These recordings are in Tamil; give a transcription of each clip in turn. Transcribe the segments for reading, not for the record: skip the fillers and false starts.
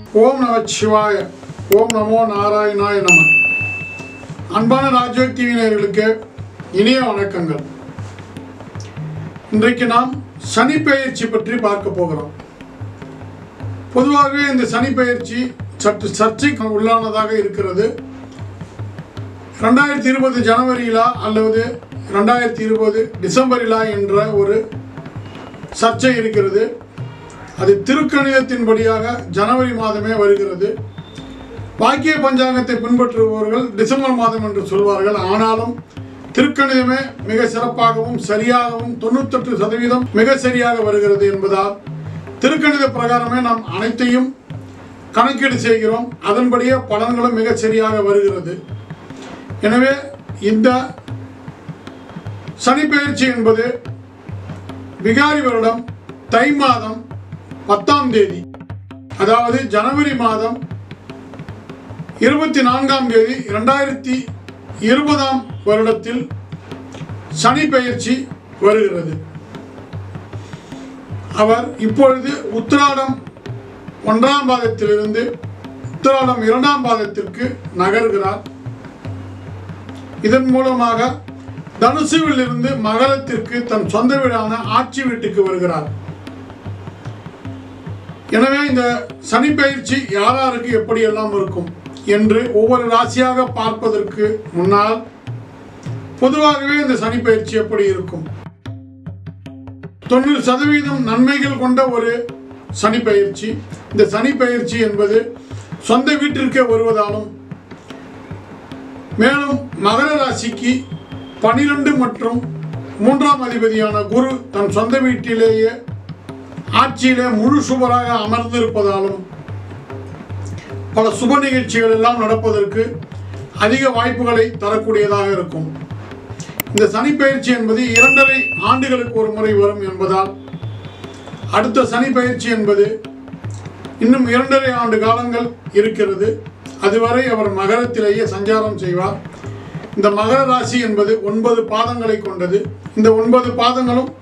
ஓம் நம சிவாய. ஓம் நமோ நாராயணாய நம. அன்பான ராஜயோக் டிவி நேயர்களுக்கு இனிய வணக்கங்கள். இன்றைக்கு நாம் சனி பெயர்ச்சி பற்றி பார்க்க போகிறோம். பொதுவாகவே இந்த சனி பெயர்ச்சி சற்று சர்ச்சைக்கு உள்ளானதாக இருக்கிறது. 2020 ஜனவரியிலா அல்லது 2020 டிசம்பரிலா என்ற ஒரு சர்ச்சை இருக்கிறது. அது திருக்கணிதத்தின்படியாக ஜனவரி மாதமே வருகிறது. வாக்கிய பஞ்சாங்கத்தை பின்பற்றுபவர்கள் டிசம்பர் மாதம் என்று சொல்வார்கள். ஆனாலும் திருக்கணிதமே மிக சிறப்பாகவும் சரியாகவும் 98% மிக சரியாக வருகிறது என்பதால் திருக்கணித பிரகாரமே நாம் அனைத்தையும் கணக்கீடு செய்கிறோம். அதன்படியே பலன்களும் மிக சரியாக வருகிறது. எனவே இந்த சனி பெயர்ச்சி என்பது விகாரி வருடம் தை மாதம் 10ஆம் தேதி, அதாவது ஜனவரி மாதம் 24ஆம் தேதி 2020 வருடத்தில் சனி பெயர்ச்சி வருகிறது. அவர் இப்பொழுது உத்திராடம் 1ஆம் பாதத்திலிருந்து உத்திராடம் 2ஆம் பாதத்திற்கு நகர்கிறார். இதன் மூலமாக தனுசுவில் இருந்து மகரத்திற்கு தன் சொந்த வீடான ஆட்சி வீட்டுக்கு வருகிறார். எனவே இந்த சனி பெயர்ச்சி யாராருக்கு எப்படியெல்லாம் இருக்கும் என்று ஒவ்வொரு ராசியாக பார்ப்பதற்கு முன்னால் பொதுவாகவே இந்த சனி பெயர்ச்சி எப்படி இருக்கும்? 90% நன்மைகள் கொண்ட ஒரு சனி பெயர்ச்சி. இந்த சனி பெயர்ச்சி என்பது சொந்த வீட்டிற்கே வருவதாலும், மேலும் மகர ராசிக்கு 12 மற்றும் 3ஆம் அதிபதியான குரு தன் சொந்த வீட்டிலேயே ஆட்சியிலே முழு சுபராக அமர்ந்திருப்பதாலும் பல சுப நிகழ்ச்சிகள் எல்லாம் நடப்பதற்கு அதிக வாய்ப்புகளை தரக்கூடியதாக இருக்கும். இந்த சனி பெயர்ச்சி என்பது 2.5 ஆண்டுகளுக்கு ஒரு முறை வரும் என்பதால் அடுத்த சனி பெயர்ச்சி என்பது இன்னும் 2.5 ஆண்டு காலங்கள் இருக்கிறது. அதுவரை அவர் மகரத்திலேயே சஞ்சாரம் செய்வார். இந்த மகர ராசி என்பது 9 பாதங்களை கொண்டது. இந்த 9 பாதங்களும்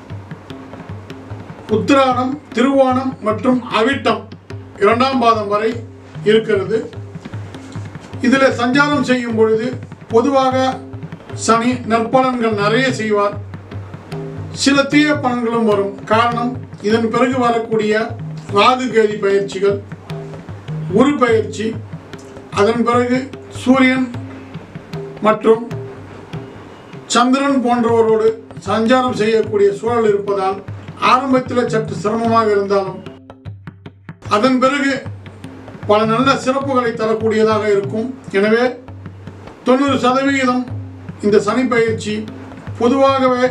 உத்திராடம், திருவோணம் மற்றும் அவிட்டம் 2ஆம் பாதம் வரை இருக்கிறது. இதில் சஞ்சாரம் செய்யும் பொழுது பொதுவாக சனி நற்பலன்கள் நிறைய செய்வார். சில தீய பலன்களும் வரும். காரணம், இதன் பிறகு வரக்கூடிய ராகு கேதி பயிற்சிகள், குரு பயிற்சி, அதன் பிறகு சூரியன் மற்றும் சந்திரன் போன்றவரோடு சஞ்சாரம் செய்யக்கூடிய சூழல் இருப்பதால் ஆரம்பத்தில் சற்று சிரமமாக இருந்தாலும் அதன் பிறகு பல நல்ல சிறப்புகளை தரக்கூடியதாக இருக்கும். எனவே 90% இந்த சனி பயிற்சி பொதுவாகவே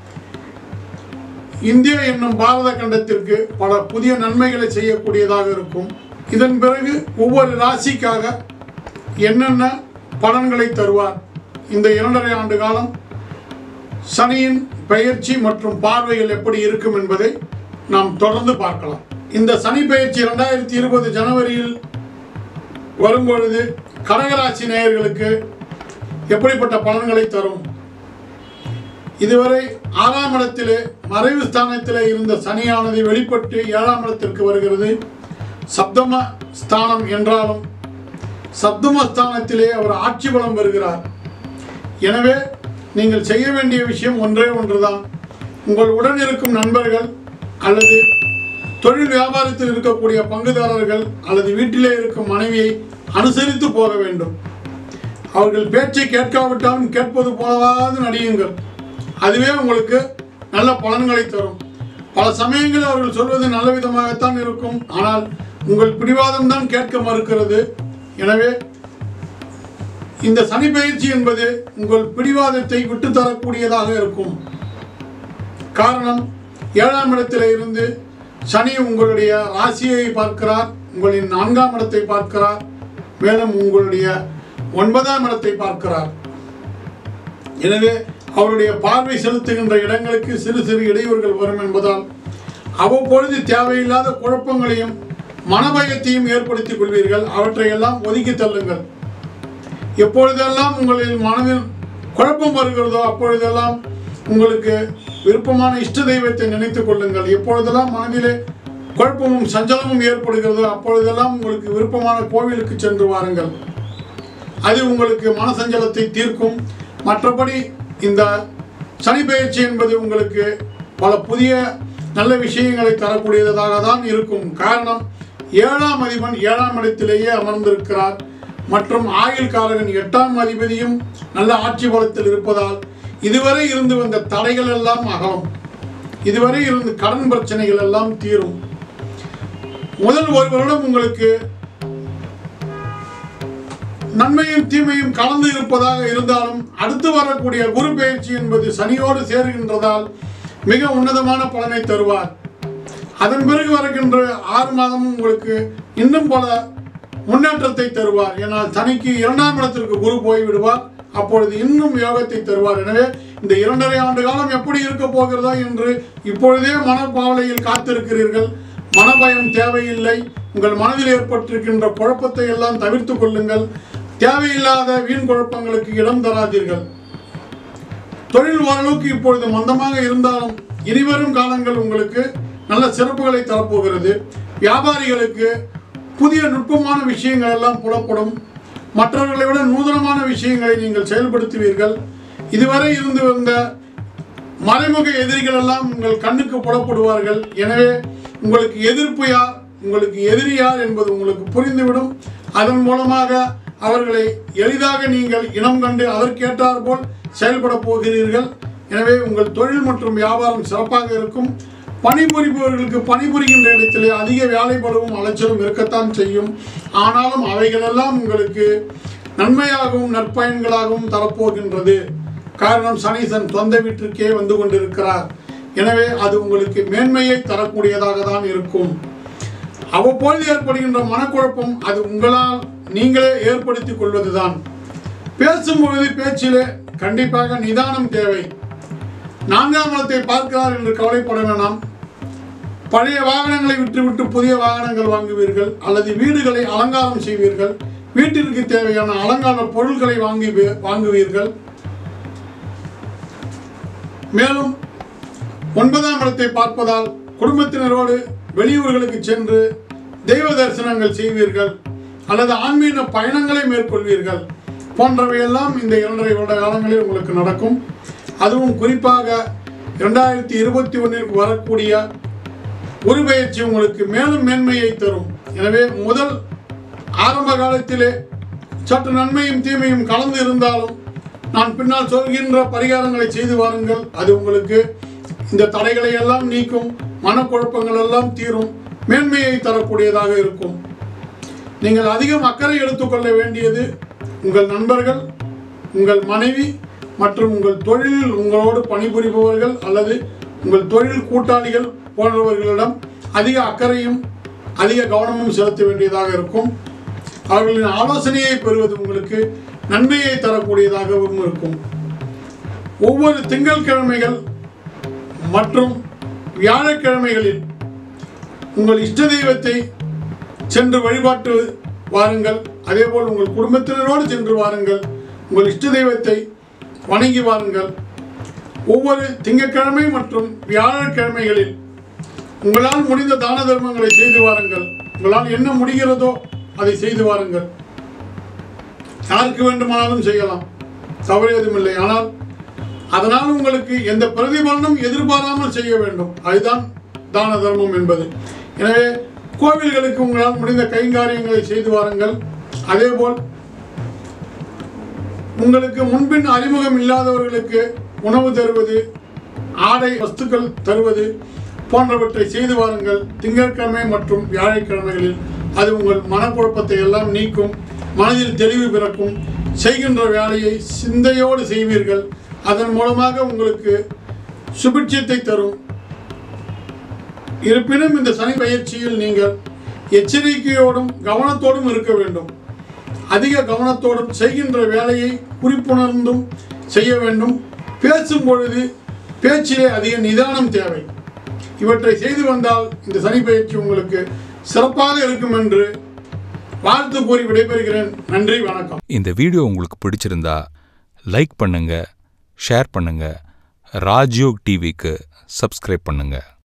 இந்தியா என்னும் பாரத கண்டத்திற்கு பல புதிய நன்மைகளை செய்யக்கூடியதாக இருக்கும். இதன் பிறகு ஒவ்வொரு ராசிக்காக என்னென்ன பலன்களை தருவார், இந்த 2.5 ஆண்டு காலம் சனியின் பெயர்ச்சி மற்றும் பார்வைகள் எப்படி இருக்கும் என்பதை நாம் தொடர்ந்து பார்க்கலாம். இந்த சனி பெயர்ச்சி 2020 ஜனவரியில் வரும்பொழுது கடகராசி நேயர்களுக்கு எப்படிப்பட்ட பலன்களை தரும்? இதுவரை 6ஆம் இடத்திலே மறைவு ஸ்தானத்திலே இருந்த சனியானது வெளிப்பட்டு 7ஆம் இடத்திற்கு வருகிறது. சப்தம ஸ்தானம் என்றாலும் சப்தம ஸ்தானத்திலே அவர் ஆட்சி பலம் வருகிறார். எனவே நீங்கள் செய்ய வேண்டிய விஷயம் ஒன்றே ஒன்றுதான். உங்கள் உடன் இருக்கும் நண்பர்கள் அல்லது தொழில் வியாபாரத்தில் இருக்கக்கூடிய பங்குதாரர்கள் அல்லது வீட்டிலே இருக்கும் மனைவியை அனுசரித்து போக வேண்டும். அவர்கள் பேச்சை கேட்காவிட்டாலும் கேட்பது போலவாது நடியுங்கள். அதுவே உங்களுக்கு நல்ல பலன்களை தரும். பல சமயங்களில் அவர்கள் சொல்வது நல்ல விதமாகத்தான் இருக்கும். ஆனால் உங்கள் பிடிவாதம் தான் கேட்க மறுக்கிறது. எனவே இந்த சனி பயிற்சி என்பது உங்கள் பிடிவாதத்தை விட்டு தரக்கூடியதாக இருக்கும். காரணம், 7ஆம் இடத்தில் இருந்து சனி உங்களுடைய ராசியை பார்க்கிறார், உங்களின் 4ஆம் இடத்தை பார்க்கிறார், மேலும் உங்களுடைய 9ஆம் இடத்தை பார்க்கிறார். எனவே அவருடைய பார்வை செலுத்துகின்ற இடங்களுக்கு சிறு சிறு இடையூறுகள் வரும் என்பதால் அவ்வப்பொழுது தேவையில்லாத குழப்பங்களையும் மனபயத்தையும் ஏற்படுத்திக் கொள்வீர்கள். அவற்றையெல்லாம் ஒதுக்கி தள்ளுங்கள். எப்பொழுதெல்லாம் உங்களின் மனதில் குழப்பம் வருகிறதோ அப்பொழுதெல்லாம் உங்களுக்கு விருப்பமான இஷ்ட தெய்வத்தை நினைத்துக் கொள்ளுங்கள். எப்பொழுதெல்லாம் மனதிலே குழப்பமும் சஞ்சலமும் ஏற்படுகிறது, அப்பொழுதெல்லாம் உங்களுக்கு விருப்பமான கோவிலுக்கு சென்று வாருங்கள். அது உங்களுக்கு மனசஞ்சலத்தை தீர்க்கும். மற்றபடி இந்த சனி பெயர்ச்சி என்பது உங்களுக்கு பல புதிய நல்ல விஷயங்களை தரக்கூடியதாக தான் இருக்கும். காரணம், 7ஆம் அதிபன் 7ஆம் இடத்திலேயே அமர்ந்திருக்கிறார் மற்றும் ஆயுள் காரகன் 8ஆம் அதிபதியும் நல்ல ஆட்சி பலத்தில் இருப்பதால் இதுவரை இருந்து வந்த தடைகள் எல்லாம் அகலும். இதுவரை இருந்து கடன் பிரச்சனைகள் எல்லாம் தீரும். முதல் ஒரு வருடம் உங்களுக்கு நன்மையும் தீமையும் கலந்து இருப்பதாக இருந்தாலும் அடுத்து வரக்கூடிய குரு பெயர்ச்சி என்பது சனியோடு சேருகின்றதால் மிக உன்னதமான பலனை தருவார். அதன் பிறகு வருகின்ற 6 மாதமும் உங்களுக்கு இன்னும் பல முன்னேற்றத்தை தருவார். ஏனால் சனிக்கு 2ஆம் இடத்திற்கு குரு போய்விடுவார். அப்பொழுது இன்னும் யோகத்தை தருவார். எனவே இந்த 2.5 ஆண்டு காலம் எப்படி இருக்க போகிறதா என்று இப்பொழுதே மனப்பாவலையில் காத்திருக்கிறீர்கள். மனபயம் தேவையில்லை. உங்கள் மனதில் ஏற்பட்டிருக்கின்ற குழப்பத்தை எல்லாம் தவிர்த்து கொள்ளுங்கள். தேவையில்லாத வீண் குழப்பங்களுக்கு இடம் தராதீர்கள். தொழில் ஓரளவுக்கு இப்பொழுது மந்தமாக இருந்தாலும் இனிவரும் காலங்கள் உங்களுக்கு நல்ல சிறப்புகளை தரப்போகிறது. வியாபாரிகளுக்கு புதிய நுட்பமான விஷயங்கள் எல்லாம் புலப்படும். மற்றவர்களை விட நூதனமான விஷயங்களை நீங்கள் செயல்படுத்துவீர்கள். இதுவரை இருந்து வந்த மறைமுக எதிரிகள் எல்லாம் உங்கள் கண்ணுக்கு புலப்படுவார்கள். எனவே உங்களுக்கு எதிர்ப்பு யார், உங்களுக்கு எதிரி யார் என்பது உங்களுக்கு புரிந்துவிடும். அதன் மூலமாக அவர்களை எளிதாக நீங்கள் இனம் கண்டு அதற்கேற்றார் போல் செயல்பட போகிறீர்கள். எனவே உங்கள் தொழில் மற்றும் வியாபாரம் சிறப்பாக இருக்கும். பணிபுரிபவர்களுக்கு பணிபுரிகின்ற இடத்திலே அதிக வேலைப்பளவும் அலைச்சலும் இருக்கத்தான் செய்யும். ஆனாலும் அவைகளெல்லாம் உங்களுக்கு நன்மையாகவும் நற்பயன்களாகவும் தரப்போகின்றது. காரணம், சனீசன் சொந்த வீட்டிற்கே வந்து கொண்டிருக்கிறார். எனவே அது உங்களுக்கு மேன்மையை தரக்கூடியதாக தான் இருக்கும். அவ்வப்பொழுது ஏற்படுகின்ற மனக்குழப்பம் அது உங்களால் நீங்களே ஏற்படுத்திக் கொள்வதுதான். பேசும்பொழுது பேச்சிலே கண்டிப்பாக நிதானம் தேவை. 4ஆம் இடத்தை பார்க்கிறார் என்று கவலைப்பட வேண்டாம். பழைய வாகனங்களை விட்டுவிட்டு புதிய வாகனங்கள் வாங்குவீர்கள் அல்லது வீடுகளை அலங்காரம் செய்வீர்கள். வீட்டிற்கு தேவையான அலங்கார பொருட்களை வாங்குவீர்கள். மேலும் 9ஆம் இடத்தை பார்ப்பதால் குடும்பத்தினரோடு வெளியூர்களுக்கு சென்று தெய்வ தரிசனங்கள் செய்வீர்கள் அல்லது ஆன்மீக பயணங்களை மேற்கொள்வீர்கள். போன்றவையெல்லாம் இந்த 2.5 வருட காலங்களில் உங்களுக்கு நடக்கும். அதுவும் குறிப்பாக 2021 வரக்கூடிய குரு பெயர்ச்சி உங்களுக்கு மேலும் மேன்மையை தரும். எனவே முதல் ஆரம்ப காலத்திலே சற்று நன்மையும் தீமையும் கலந்து இருந்தாலும் நான் பின்னால் சொல்கின்ற பரிகாரங்களை செய்து வாருங்கள். அது உங்களுக்கு இந்த தடைகளை எல்லாம் நீக்கும், மனக்குழப்பங்கள் எல்லாம் தீரும், மேன்மையை தரக்கூடியதாக இருக்கும். நீங்கள் அதிகம் அக்கறை எடுத்துக்கொள்ள வேண்டியது உங்கள் நண்பர்கள், உங்கள் மனைவி மற்றும் உங்கள் தொழிலில் உங்களோடு பணிபுரிபவர்கள் அல்லது உங்கள் தொழில் கூட்டாளிகள் போன்றவர்களிடம் அதிக அக்கறையும் அதிக கவனமும் செலுத்த வேண்டியதாக இருக்கும். அவர்களின் ஆலோசனையை பெறுவது உங்களுக்கு நன்மையை தரக்கூடியதாகவும் இருக்கும். ஒவ்வொரு திங்கட்கிழமைகள் மற்றும் வியாழக்கிழமைகளில் உங்கள் இஷ்ட தெய்வத்தை சென்று வழிபாட்டு வாருங்கள். அதேபோல் உங்கள் குடும்பத்தினரோடு சென்று வாருங்கள். உங்கள் இஷ்ட தெய்வத்தை வணங்கி வாருங்கள். ஒவ்வொரு திங்கட்கிழமை மற்றும் வியாழக்கிழமைகளில் உங்களால் முடிந்த தான தர்மங்களை செய்து வாருங்கள். உங்களால் என்ன முடிகிறதோ அதை செய்து வாருங்கள். யாருக்கு வேண்டுமானாலும் செய்யலாம், தவறு எதுவுமில்லை. ஆனால் அதனால் உங்களுக்கு எந்த பிரதிபலனும் எதிர்பாராமல் செய்ய வேண்டும். அதுதான் தான தர்மம் என்பது. எனவே கோவில்களுக்கு உங்களால் முடிந்த கைங்காரியங்களை செய்து வாருங்கள். அதேபோல் உங்களுக்கு முன்பின் அறிமுகம் இல்லாதவர்களுக்கு உணவு தருவது, ஆடை வஸ்துக்கள் தருவது போன்றவற்றை செய்து வாருங்கள். திங்கட்கிழமை மற்றும் வியாழக்கிழமைகளில் அது உங்கள் மனக்குழப்பத்தை எல்லாம் நீக்கும், மனதில் தெளிவு பிறக்கும். செய்கின்ற வேலையை சிந்தையோடு செய்வீர்கள். அதன் மூலமாக உங்களுக்கு சுபிட்சத்தை தரும். இருப்பினும் இந்த சனி பயிற்சியில் நீங்கள் எச்சரிக்கையோடும் கவனத்தோடும் இருக்க வேண்டும். அதிக கவனத்தோடும் செய்கின்ற வேலையை குறிப்புணர்ந்தும் செய்ய வேண்டும். பேசும் பொழுது பேச்சிலே அதிக நிதானம் தேவை. இவற்றை செய்து வந்தால் இந்த சனி பயிற்சி உங்களுக்கு சிறப்பாக இருக்கும் என்று வாழ்த்து கூறி விடைபெறுகிறேன். நன்றி, வணக்கம். இந்த வீடியோ உங்களுக்கு பிடிச்சிருந்தா லைக் பண்ணுங்க, ஷேர் பண்ணுங்க, ராஜ்யோக் டிவிக்கு சப்ஸ்கிரைப் பண்ணுங்க.